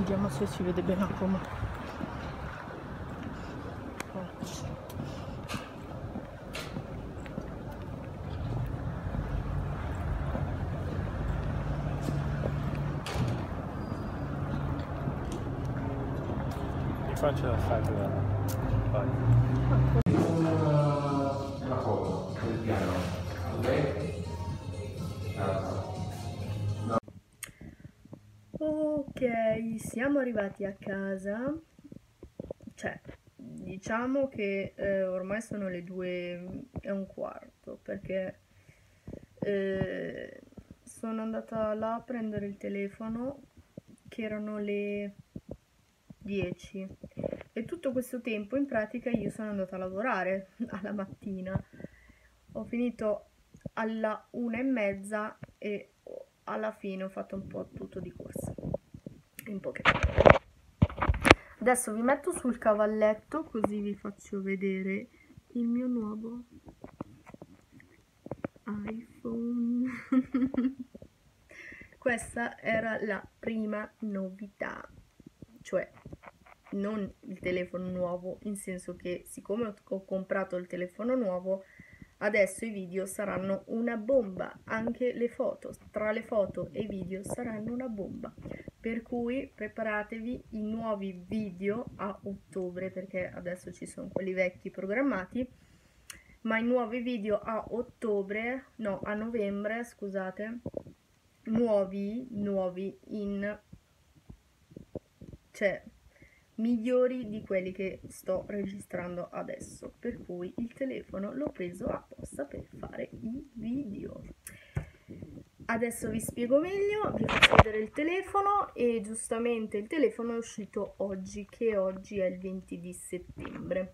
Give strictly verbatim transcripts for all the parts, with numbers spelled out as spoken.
Vediamo se si vede bene a Como. Mi faccio la faccia. Vai. Una foto del piano. Ok? Ok, siamo arrivati a casa. Cioè, diciamo che eh, ormai sono le due e un quarto, perché eh, sono andata là a prendere il telefono, che erano le dieci, e tutto questo tempo in pratica io sono andata a lavorare alla mattina. Ho finito alla una e mezza e alla fine ho fatto un po' tutto di corsa, in poche parole. Adesso vi metto sul cavalletto così vi faccio vedere il mio nuovo iPhone. Questa era la prima novità, cioè non il telefono nuovo, in senso che siccome ho comprato il telefono nuovo, adesso i video saranno una bomba, anche le foto, tra le foto e i video saranno una bomba, per cui preparatevi i nuovi video a ottobre, perché adesso ci sono quelli vecchi programmati, ma i nuovi video a ottobre, no, a novembre, scusate, nuovi, nuovi in, cioè, migliori di quelli che sto registrando adesso, per cui il telefono l'ho preso apposta per fare i video. Adesso vi spiego meglio, vi faccio vedere il telefono, e giustamente il telefono è uscito oggi, che oggi è il venti di settembre.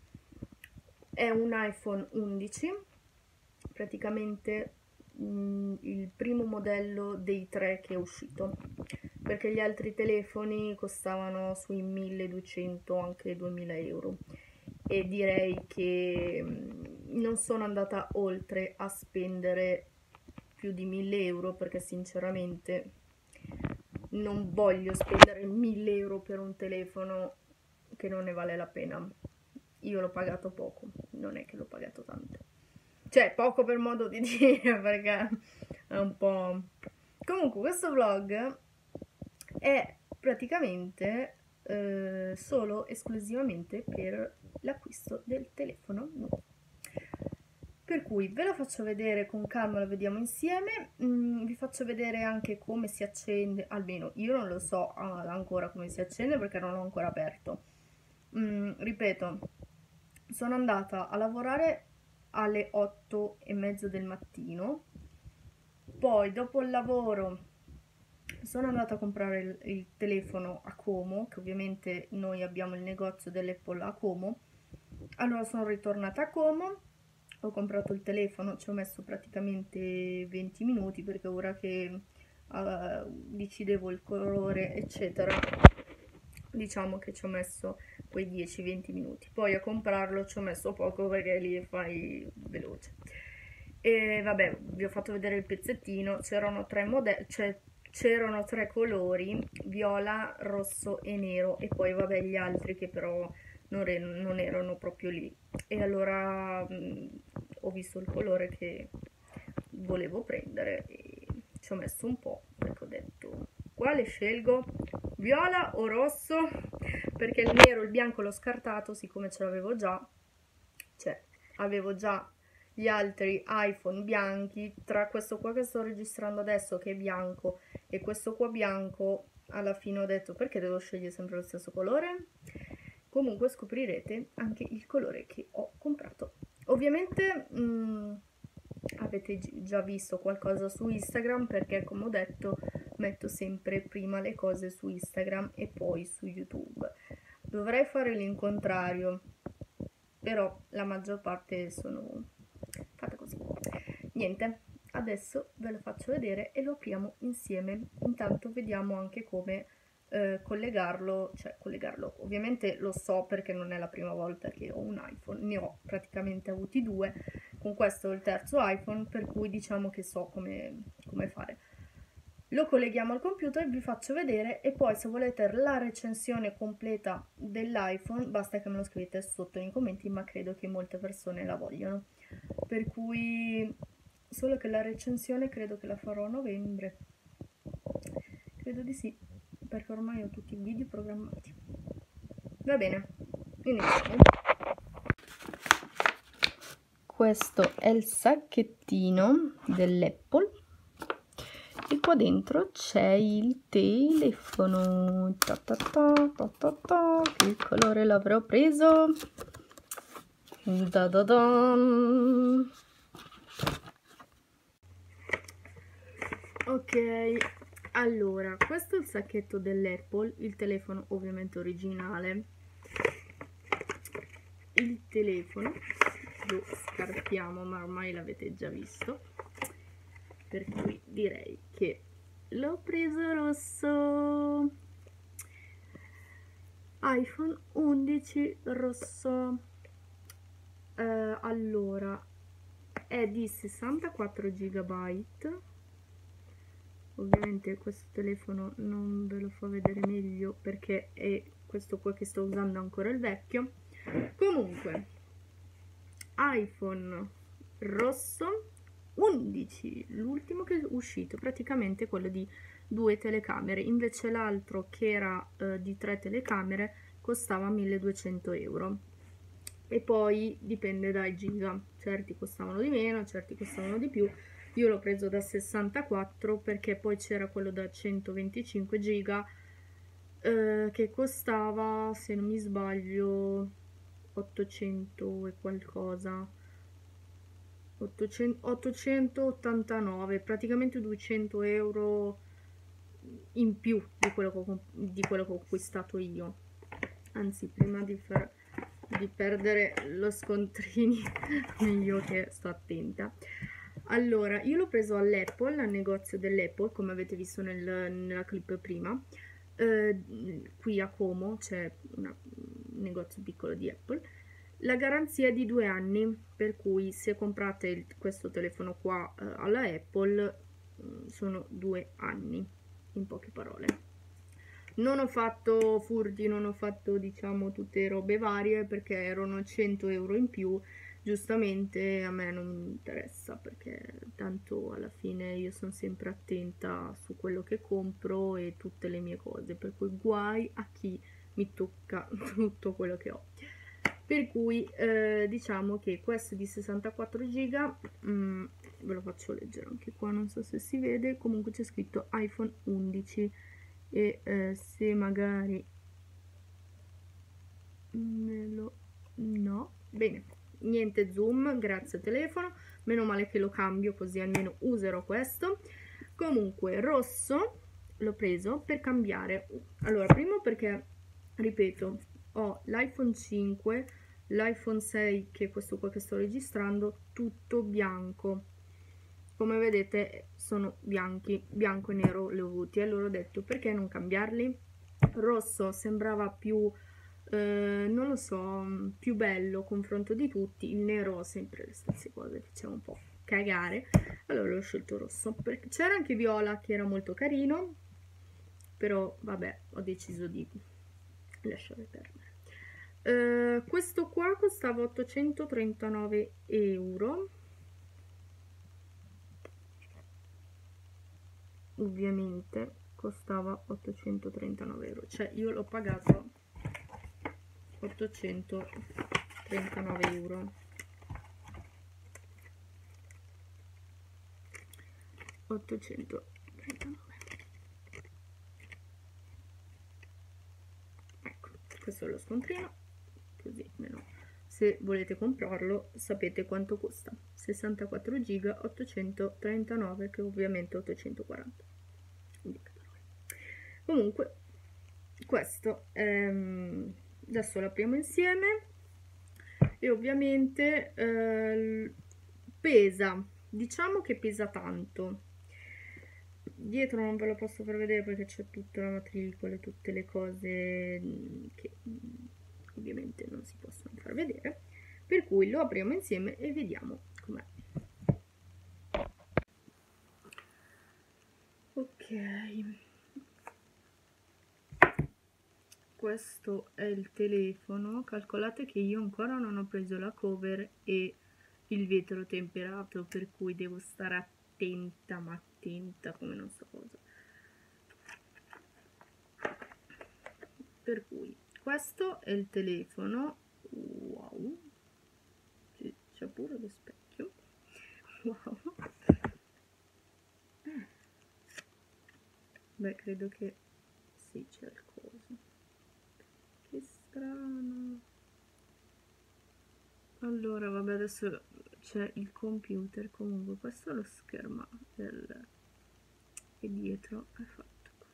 È un iPhone undici, praticamente mh, il primo modello dei tre che è uscito, perché gli altri telefoni costavano sui milleduecento, anche duemila euro, e direi che mh, non sono andata oltre a spendere più di mille euro, perché sinceramente non voglio spendere mille euro per un telefono che non ne vale la pena. Io l'ho pagato poco, non è che l'ho pagato tanto, cioè poco per modo di dire, perché è un po'... Comunque questo vlog è praticamente eh, solo esclusivamente per l'acquisto del telefono nuovo, per cui ve lo faccio vedere con calma, lo vediamo insieme. Mm, vi faccio vedere anche come si accende, almeno io non lo so ah, ancora come si accende, perché non l'ho ancora aperto. Mm, ripeto, sono andata a lavorare alle otto e mezza del mattino, poi dopo il lavoro sono andata a comprare il, il telefono a Como, che ovviamente noi abbiamo il negozio dell'Apple a Como. Allora sono ritornata a Como, ho comprato il telefono, ci ho messo praticamente venti minuti, perché ora che uh, decidevo il colore eccetera, diciamo che ci ho messo quei dieci venti minuti. Poi a comprarlo ci ho messo poco, perché lì fai veloce. E vabbè, vi ho fatto vedere il pezzettino. C'erano tre modelli, cioè c'erano tre colori: viola, rosso e nero, e poi vabbè gli altri che però non, er non erano proprio lì. E allora mh, ho visto il colore che volevo prendere e ci ho messo un po', perché ho detto quale scelgo, viola o rosso, perché il nero e il bianco l'ho scartato, siccome ce l'avevo già, cioè avevo già gli altri iPhone bianchi. Tra questo qua che sto registrando adesso, che è bianco, e questo qua bianco, alla fine ho detto perché devo scegliere sempre lo stesso colore. Comunque scoprirete anche il colore che ho comprato. Ovviamente mh, avete già visto qualcosa su Instagram, perché come ho detto metto sempre prima le cose su Instagram e poi su YouTube. Dovrei fare l'incontrario, però la maggior parte sono fatte così. Niente, adesso ve lo faccio vedere e lo apriamo insieme. Intanto vediamo anche come eh, collegarlo, cioè collegarlo, ovviamente lo so perché non è la prima volta che ho un iPhone, ne ho praticamente avuti due, con questo è il terzo iPhone, per cui diciamo che so come, come fare. lo colleghiamo al computer, vi faccio vedere e poi se volete la recensione completa dell'iPhone basta che me lo scrivete sotto nei commenti, ma credo che molte persone la vogliono, per cui solo che la recensione credo che la farò a novembre, credo di sì, perché ormai ho tutti i video programmati. Va bene, iniziamo. Questo è il sacchettino dell'Apple e qua dentro c'è il telefono. Ta ta ta, ta ta ta. Che colore l'avrò preso? Da da da. Ok, allora questo è il sacchetto dell'Apple, il telefono ovviamente originale. Il telefono lo scartiamo, ma ormai l'avete già visto, per cui direi che l'ho preso rosso. iPhone undici rosso. Eh, allora è di sessantaquattro giga. Ovviamente questo telefono non ve lo fa vedere meglio perché è questo qua che sto usando ancora il vecchio. Comunque iPhone rosso undici, l'ultimo che è uscito, praticamente quello di due telecamere, invece l'altro che era eh, di tre telecamere costava milleduecento euro, e poi dipende dai giga, certi costavano di meno, certi costavano di più. Io l'ho preso da sessantaquattro perché poi c'era quello da centoventicinque giga eh, che costava, se non mi sbaglio, ottocento e qualcosa, ottocentottantanove, praticamente duecento euro in più di quello che ho, di quello che ho acquistato io. Anzi, prima di, far, di perdere lo scontrini meglio che sto attenta. Allora, io l'ho preso all'Apple, al negozio dell'Apple, come avete visto nel, nella clip prima. Eh, qui a Como c'è un negozio piccolo di Apple. La garanzia è di due anni, per cui se comprate il, questo telefono qua eh, alla Apple eh, sono due anni, in poche parole. Non ho fatto furti, non ho fatto diciamo tutte robe varie perché erano cento euro in più. Giustamente a me non mi interessa perché tanto alla fine io sono sempre attenta su quello che compro e tutte le mie cose, per cui guai a chi mi tocca tutto quello che ho. Per cui eh, diciamo che questo di sessantaquattro giga, mm, ve lo faccio leggere anche qua, non so se si vede, comunque c'è scritto iPhone undici e eh, se magari me lo... no, bene, niente zoom, grazie al telefono, meno male che lo cambio così almeno userò questo. Comunque rosso l'ho preso per cambiare, allora primo perché ripeto ho l'iPhone cinque, l'iPhone sei che è questo qua che sto registrando, tutto bianco, come vedete sono bianchi, bianco e nero li ho avuti, allora ho detto perché non cambiarli. Rosso sembrava più eh, non lo so, più bello confronto di tutti, il nero sempre le stesse cose, faceva un po' cagare, allora l'ho scelto rosso, perché c'era anche viola che era molto carino, però vabbè ho deciso di lasciare perdere. Uh, questo qua costava ottocentotrentanove euro, ovviamente costava ottocentotrentanove euro, cioè io l'ho pagato ottocentotrentanove euro. ottocentotrentanove. Ecco, questo è lo scontrino, così almeno se volete comprarlo sapete quanto costa. sessantaquattro giga, ottocentotrentanove, che ovviamente è ottocentoquaranta. Comunque questo ehm, adesso lo apriamo insieme e ovviamente eh, pesa, diciamo che pesa tanto. Dietro non ve lo posso far vedere perché c'è tutta la matricola e tutte le cose che ovviamente non si possono far vedere, per cui lo apriamo insieme e vediamo com'è. Ok, Questo è il telefono. Calcolate che io ancora non ho preso la cover e il vetro temperato, per cui devo stare attenta, ma attenta come non so cosa. Per cui questo è il telefono. Wow, c'è pure lo specchio. Wow. Beh, credo che sì, c'è il coso. Che strano. Allora, vabbè, adesso c'è il computer. Comunque questo è lo schermo del... e dietro è fatto così.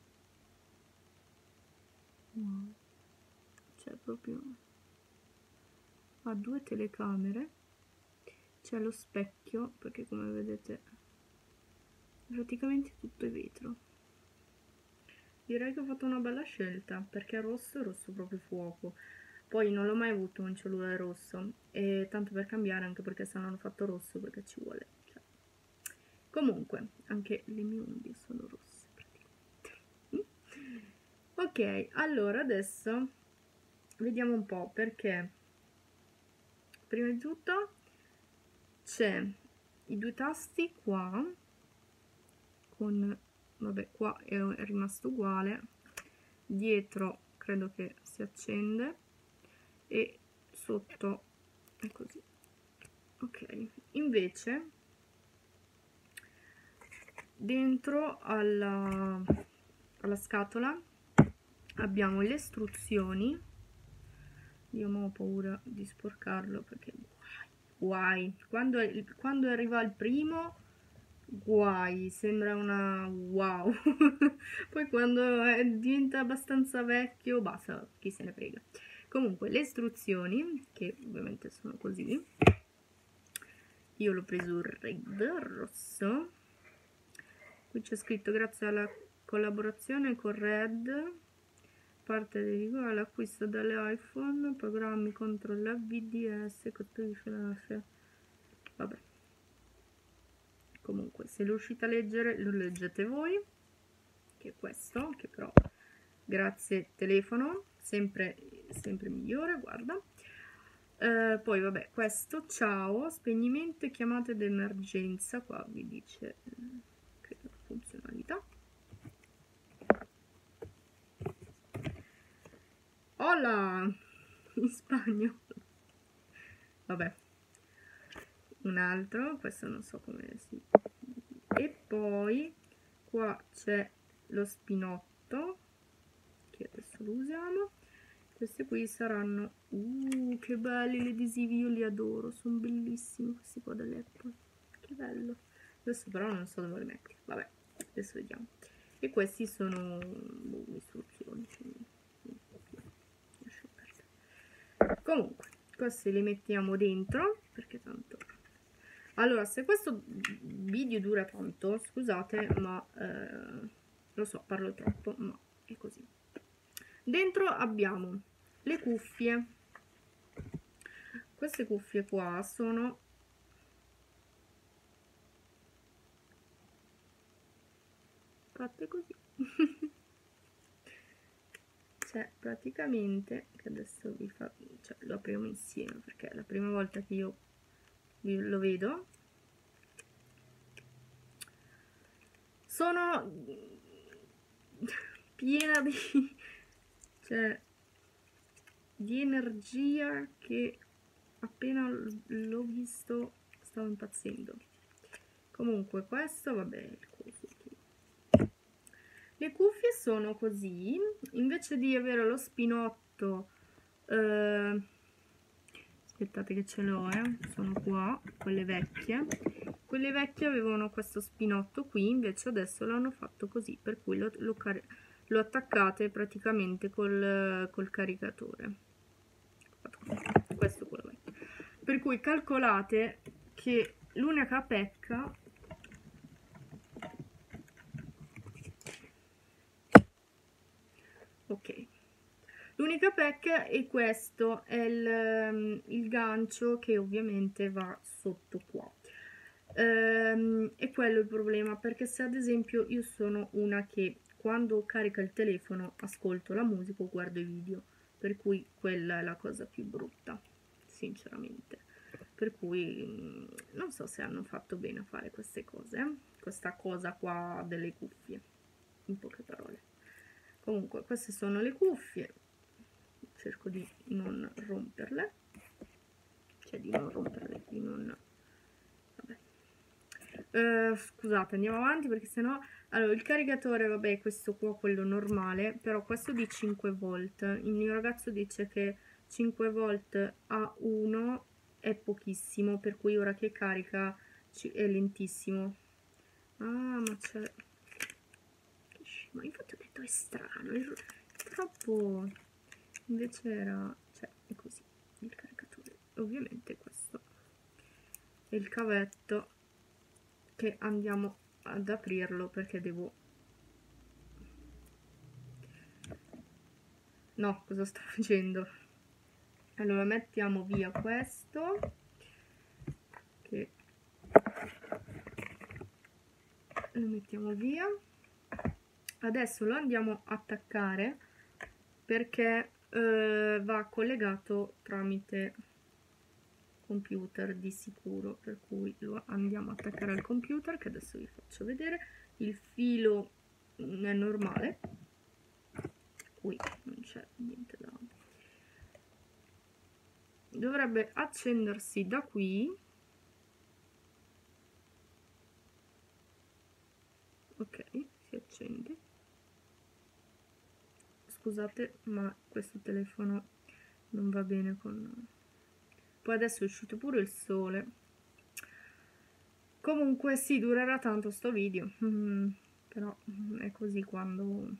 Wow. C'è proprio... ha due telecamere. C'è lo specchio, perché come vedete praticamente tutto è vetro. Direi che ho fatto una bella scelta, perché rosso è rosso proprio fuoco. Poi non l'ho mai avuto un cellulare rosso, e tanto per cambiare, anche perché se non hanno fatto rosso, perché ci vuole, cioè. Comunque anche le mie unghie sono rosse praticamente. Ok, allora adesso vediamo un po', perché prima di tutto c'è i due tasti qua con, vabbè, qua è rimasto uguale, dietro credo che si accende e sotto è così. Ok, invece dentro alla, alla scatola abbiamo le istruzioni. Io ho paura di sporcarlo perché guai, quando, è, quando arriva il primo guai, sembra una wow. Poi quando è, diventa abbastanza vecchio basta, chi se ne frega. Comunque le istruzioni, che ovviamente sono così, io l'ho preso red, rosso, qui c'è scritto grazie alla collaborazione con Red, parte derivata all'acquisto delle iPhone, programmi contro l'A V D S, vabbè. Comunque se lo riuscite a leggere lo leggete voi, che è questo, che però grazie telefono, sempre, sempre migliore, guarda. Eh, poi vabbè, questo, ciao, spegnimento e chiamate d'emergenza, qua vi dice che funzionalità. Hola, in spagnolo. Vabbè, un altro, questo non so come si... E poi qua c'è lo spinotto, che adesso lo usiamo. Questi qui saranno, uh, che belli gli adesivi, io li adoro, sono bellissimi questi qua dell'Apple, che bello. Adesso però non so dove li mettere, vabbè, adesso vediamo. E questi sono boh, le istruzioni, comunque questi li mettiamo dentro, perché tanto... Allora, se questo video dura tanto, scusate, ma eh, lo so, parlo troppo, ma è così. Dentro abbiamo le cuffie. Queste cuffie qua sono fatte così. Cioè, praticamente, che adesso vi fa, cioè, lo apriamo insieme, perché è la prima volta che io lo vedo. Sono piena di, cioè, di energia, che appena l'ho visto stavo impazzendo. Comunque questo, vabbè, il coso. Le cuffie sono così, invece di avere lo spinotto, eh, aspettate che ce l'ho, eh, sono qua, quelle vecchie. Quelle vecchie avevano questo spinotto qui, invece adesso l'hanno fatto così, per cui lo, lo, lo attaccate praticamente col, col caricatore. Questo è quello vecchio. Per cui calcolate che l'unica pecca ok, l'unica pecca è questo, è il, il gancio che ovviamente va sotto qua. Ehm, e quello è il problema, perché se ad esempio io sono una che quando carica il telefono ascolto la musica o guardo i video, per cui quella è la cosa più brutta, sinceramente. Per cui mh, non so se hanno fatto bene a fare queste cose, eh? Questa cosa qua delle cuffie, in poche parole. Comunque queste sono le cuffie, cerco di non romperle, cioè di non romperle, di non... vabbè. Uh, scusate, andiamo avanti perché sennò... Allora, il caricatore, vabbè, questo qua, quello normale, però questo di cinque volt. Il mio ragazzo dice che cinque volt a uno è pochissimo, per cui ora che carica è lentissimo. Ah, ma c'è... Ma infatti ho detto è strano, è troppo... Invece era... cioè, è così, il caricatore. Ovviamente questo è il cavetto che andiamo ad aprirlo perché devo... no, cosa sto facendo? Allora mettiamo via questo che lo mettiamo via. Adesso lo andiamo a attaccare perché eh, va collegato tramite computer di sicuro, per cui lo andiamo a attaccare al computer, che adesso vi faccio vedere. Il filo è normale, qui non c'è niente da... dovrebbe accendersi da qui. Ok, si accende. Scusate, ma questo telefono non va bene con... poi adesso è uscito pure il sole. Comunque sì, durerà tanto sto video, mm, però è così quando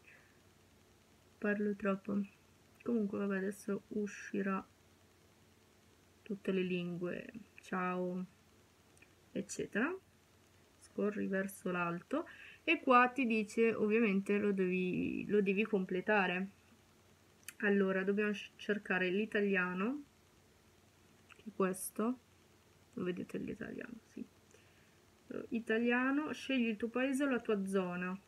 parlo troppo. Comunque vabbè, adesso uscirà tutte le lingue, ciao, eccetera. Scorri verso l'alto e qua ti dice ovviamente lo devi, lo devi completare. Allora dobbiamo cercare l'italiano, che è questo, lo vedete l'italiano, sì. Italiano, scegli il tuo paese o la tua zona,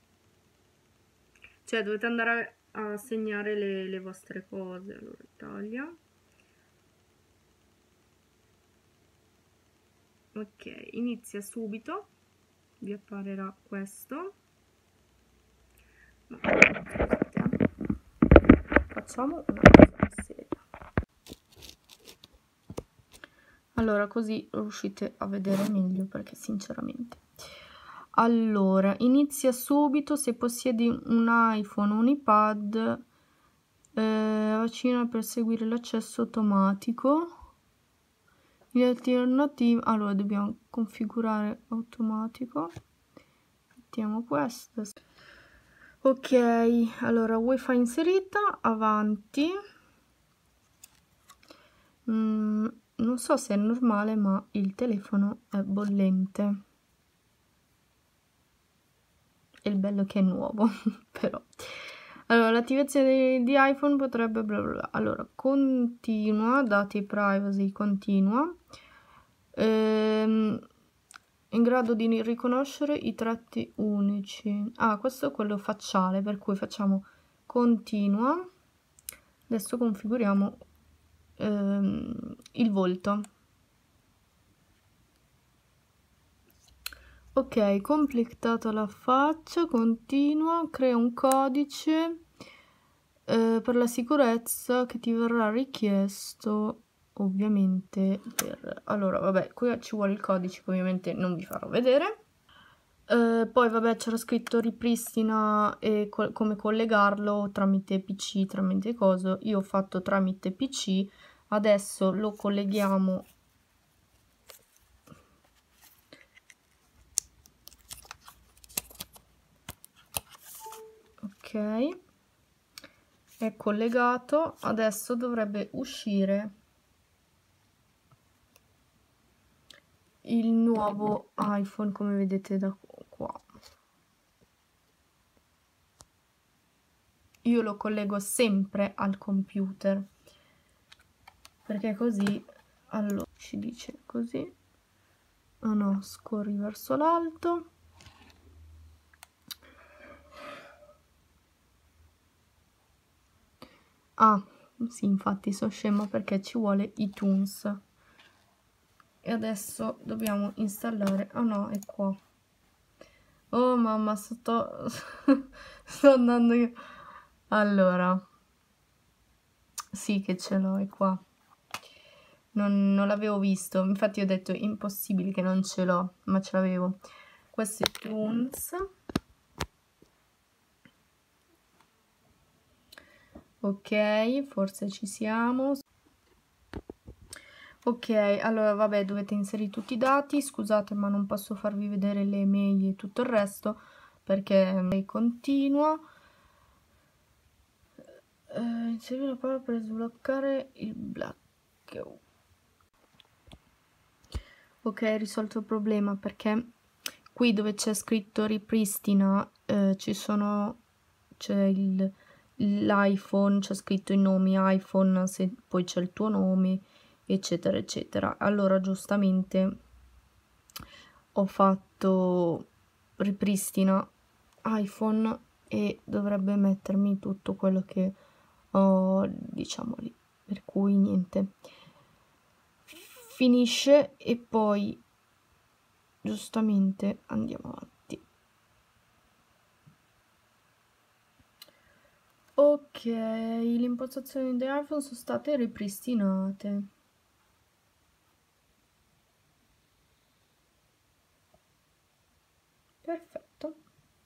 cioè dovete andare a segnare le, le vostre cose. Allora Italia, ok, inizia subito, vi apparirà questo. No, scusate, facciamo una cosa seria. Allora così riuscite a vedere meglio, perché sinceramente... Allora, inizia subito se possiedi un iPhone o un iPad, eh, vaccina per seguire l'accesso automatico. In alternativa, allora dobbiamo configurare automatico. Mettiamo questo. Ok, allora wifi inserita, avanti. Mm, non so se è normale, ma il telefono è bollente. È il bello che è nuovo, però. Allora, l'attivazione di, di iPhone potrebbe bla bla bla. Allora, continua, dati privacy, continua. Ehm, in grado di riconoscere i tratti unici. Ah, questo è quello facciale, per cui facciamo continua. Adesso configuriamo ehm, il volto. Ok, completata la faccia, continua, crea un codice eh, per la sicurezza che ti verrà richiesto ovviamente per... Allora, vabbè, qui ci vuole il codice che ovviamente non vi farò vedere. Eh, poi vabbè c'era scritto ripristina e co come collegarlo tramite P C, tramite coso. Io ho fatto tramite P C, adesso lo colleghiamo. Ok, è collegato, adesso dovrebbe uscire il nuovo iPhone, come vedete da qua. Io lo collego sempre al computer, perché così, allora, ci dice così, ah no, scorri verso l'alto. Ah, sì, infatti sono scema perché ci vuole iTunes. E adesso dobbiamo installare, ah no, è qua. Oh mamma, sto, sto andando io. Allora, sì che ce l'ho, è qua. Non, non l'avevo visto, infatti ho detto impossibile che non ce l'ho, ma ce l'avevo. Questo è iTunes. Ok, forse ci siamo. Ok, allora vabbè, dovete inserire tutti i dati. Scusate, ma non posso farvi vedere le mail e tutto il resto perché continua. Eh, inserire la parola per sbloccare il blackout. Ok, risolto il problema perché qui dove c'è scritto ripristina eh, ci sono c'è l'iPhone, c'è scritto i nomi iPhone, se poi c'è il tuo nome, eccetera eccetera. Allora giustamente ho fatto ripristina iPhone e dovrebbe mettermi tutto quello che ho, diciamo lì, per cui niente, finisce e poi giustamente andiamo avanti. Ok, le impostazioni di iPhone sono state ripristinate. Perfetto.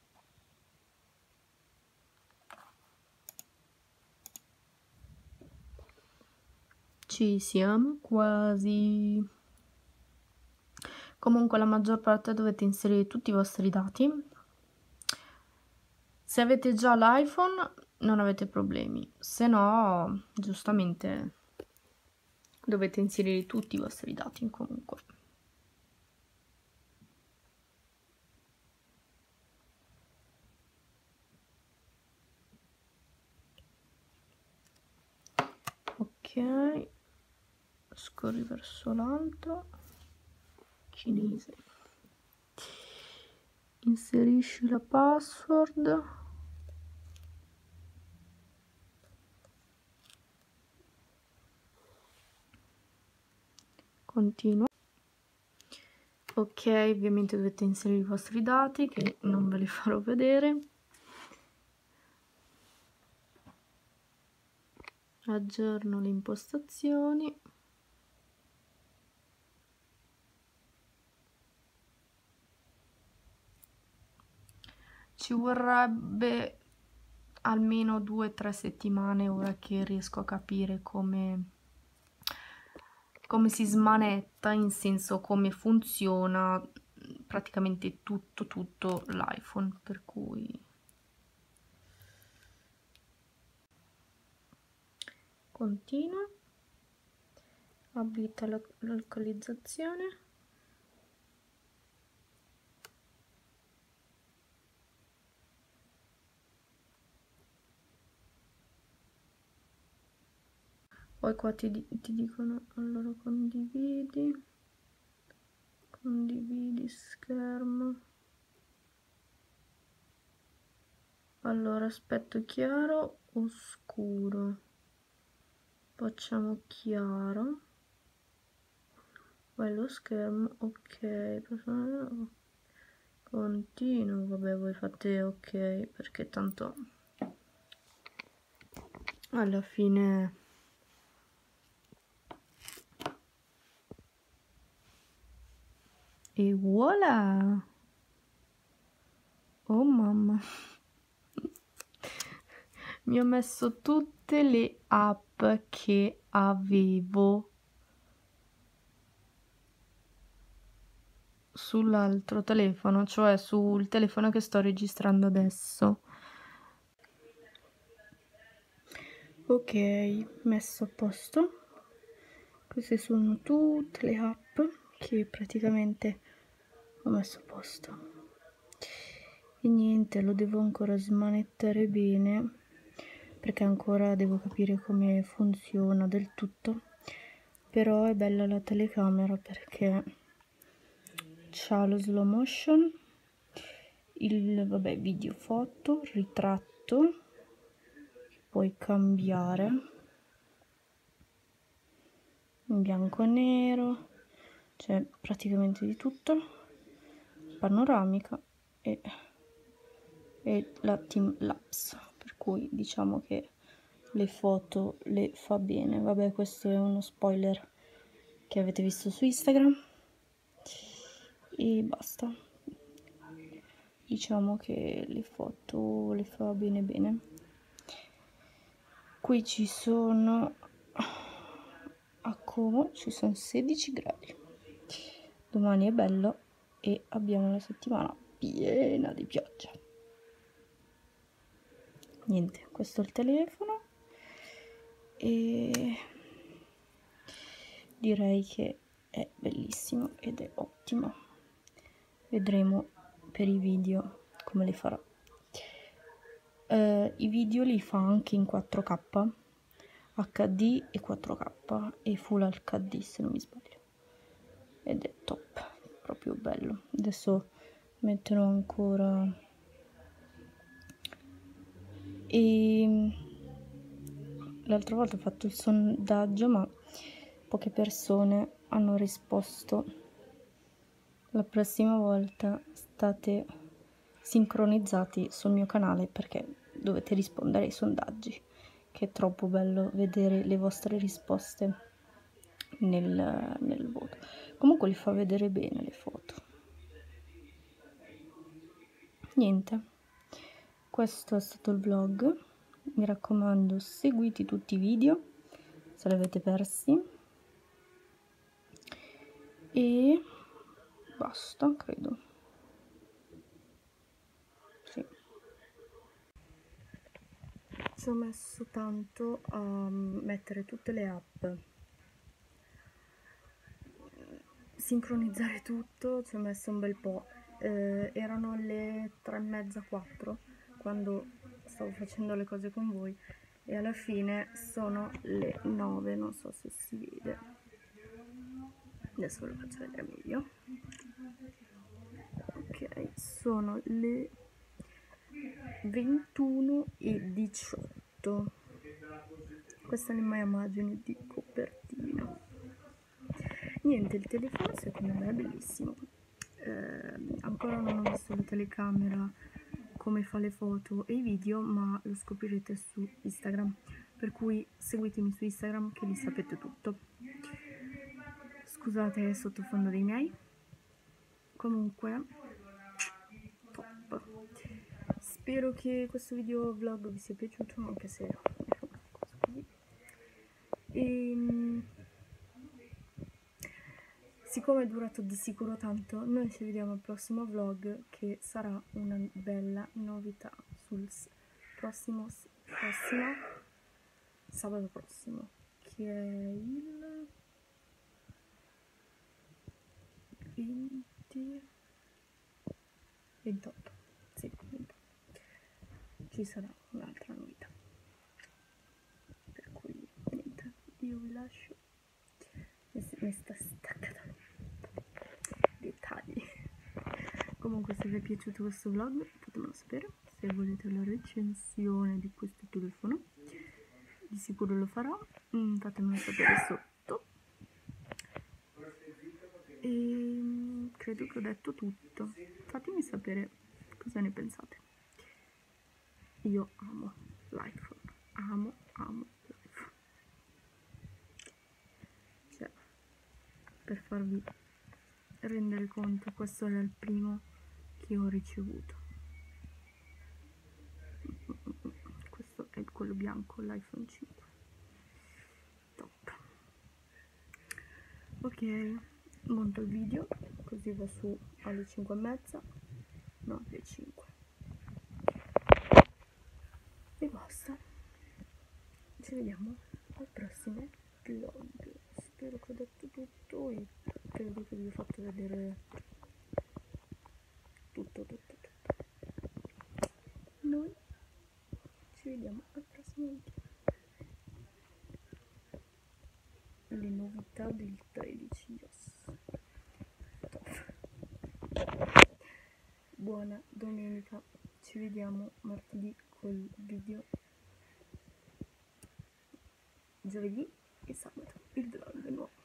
Ci siamo quasi. Comunque la maggior parte dovete inserire tutti i vostri dati. Se avete già l'iPhone non avete problemi, se no giustamente dovete inserire tutti i vostri dati comunque. Ok, scorri verso l'alto, cinese, inserisci la password, continua. Ok, ovviamente dovete inserire i vostri dati che non ve li farò vedere. Aggiorno le impostazioni. Ci vorrebbe almeno due o tre settimane ora che riesco a capire come, come si smanetta, in senso come funziona praticamente tutto tutto l'iPhone, per cui continua, abilita la localizzazione. Poi qua ti, ti dicono, allora condividi, condividi schermo. Allora aspetto chiaro o scuro, facciamo chiaro, poi lo schermo, ok, continuo, vabbè voi fate ok perché tanto alla fine e voilà. Oh mamma, mi ho messo tutte le app che avevo sull'altro telefono, cioè sul telefono che sto registrando adesso. Ok, messo a posto. Queste sono tutte le app che praticamente ho messo a posto. E niente, lo devo ancora smanettare bene perché ancora devo capire come funziona del tutto. Però è bella la telecamera perché c'ha lo slow motion, il vabbè video foto, ritratto, puoi cambiare in bianco e nero, c'è praticamente di tutto, panoramica e, e la time lapse, per cui diciamo che le foto le fa bene. Vabbè, questo è uno spoiler che avete visto su Instagram e basta. Diciamo che le foto le fa bene bene. Qui ci sono a Como ci sono sedici gradi, domani è bello e abbiamo la settimana piena di pioggia. Niente, questo è il telefono e direi che è bellissimo ed è ottimo. Vedremo per i video come li farò. Uh, i video li fa anche in quattro K, H D e quattro K e Full H D se non mi sbaglio, ed è top, proprio bello. Adesso metterò ancora e l'altra volta ho fatto il sondaggio ma poche persone hanno risposto. La prossima volta state sincronizzati sul mio canale perché dovete rispondere ai sondaggi, che è troppo bello vedere le vostre risposte nel, nel voto. Comunque li fa vedere bene le foto. Niente, questo è stato il vlog. Mi raccomando, seguite tutti i video se li avete persi e basta, credo. Sì. Ci ho messo tanto a mettere tutte le app, sincronizzare tutto, ci ho messo un bel po'. Eh, erano le tre e mezza, quattro quando stavo facendo le cose con voi e alla fine sono le nove, non so se si vede. Adesso ve lo faccio vedere meglio. Ok, sono le ventuno e diciotto. Questa è la mia immagine di copertina. Niente, il telefono secondo me è bellissimo. Eh, ancora non ho visto la telecamera, come fa le foto e i video, ma lo scoprirete su Instagram, per cui seguitemi su Instagram che vi sapete tutto. Scusate sottofondo dei miei. Comunque top. Spero che questo video vlog vi sia piaciuto, anche se è una cosa così. E siccome è durato di sicuro tanto, noi ci vediamo al prossimo vlog, che sarà una bella novità sul prossimo, prossimo sabato prossimo, che è il venti, ventotto. Sì, ventotto. Ci sarà un'altra novità. Per cui niente, io vi lascio. Mi sta staccando dettagli. Comunque, se vi è piaciuto questo vlog fatemelo sapere. Se volete la recensione di questo telefono, di sicuro lo farò, mm, fatemelo sapere sotto. E credo che ho detto tutto. Fatemi sapere cosa ne pensate. Io amo l'iPhone, amo, amo l'iPhone. Cioè, per farvi rendere conto, questo era il primo che ho ricevuto. Questo è quello bianco, l'iPhone cinque. Top. Ok, monto il video, così va su alle cinque e mezza, no, alle cinque. E basta. Ci vediamo al prossimo vlog. Spero che ho detto tutto e credo che vi ho fatto vedere tutto, tutto, tutto. Noi ci vediamo al prossimo video. Le novità del tredici iOS. buona domenica, ci vediamo martedì col video, giovedì e sabato il vlog nuovo.